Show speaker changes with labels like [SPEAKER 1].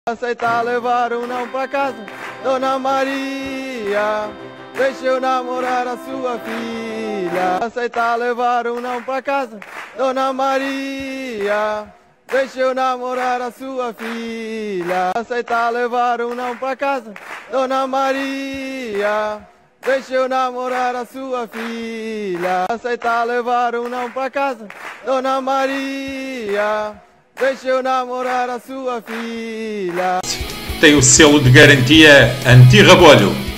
[SPEAKER 1] Aceita levar um não pra casa, Dona Maria, deixa eu namorar a sua filha. Aceita levar um não pra casa, Dona Maria, deixa eu namorar a sua filha. Aceita levar um não pra casa, Dona Maria, deixa eu namorar a sua filha. Aceita levar um não pra casa, Dona Maria, deixa eu namorar a sua filha.
[SPEAKER 2] Tem o selo de garantia anti-rabolho.